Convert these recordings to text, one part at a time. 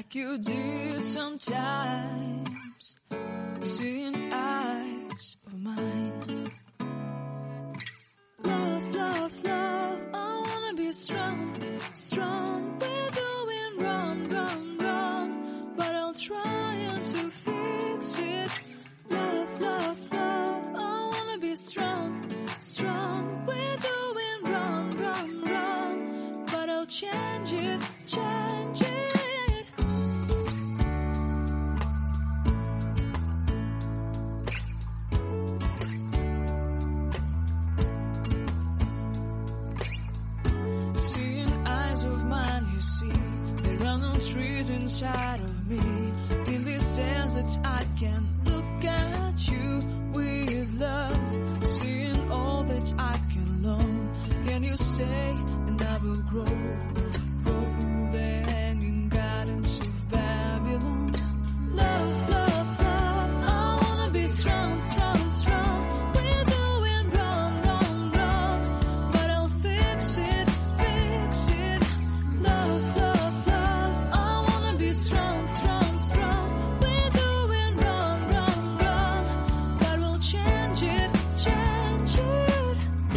like you did sometimes, seeing eyes of mine. Love, love, love, I wanna be strong, strong. We're doing wrong, wrong, wrong, but I'll try to fix it. Love, love, love, I wanna be strong, strong. We're doing wrong, wrong, wrong, but I'll change it, change it. Trees inside of me. In this desert I can look at you with love, seeing all that I can learn. Can you stay and I will grow the hanging gardens of Babylon. Love, love, love, I wanna be strong, strong, strong. We're doing wrong, wrong, wrong, but I'll fix it, fix it. Love, love, strong, strong, strong. We're doing wrong, wrong, wrong, but we'll change it, change it.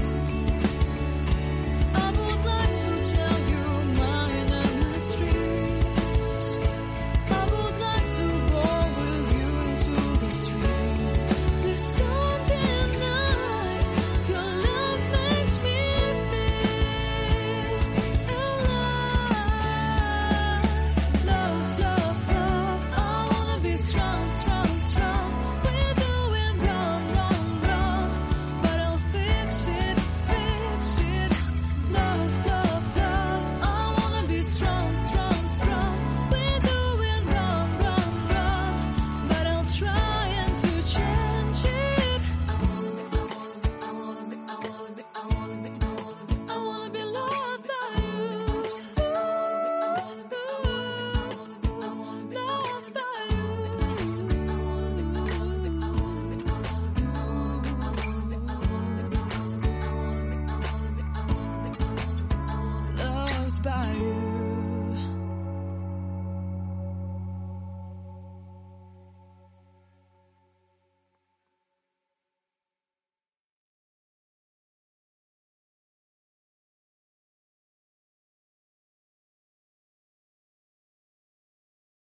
I would like to tell you my mysteries. I would like to go with you into the street. Please don't deny your love makes me feel alive. Love, love, love, I wanna be strong, strong, strong. We're doing wrong, wrong, wrong, but I'll fix it, fix it. Love, love, love, I wanna be strong, strong, strong. We're doing wrong, wrong, wrong, but I'll try to change it.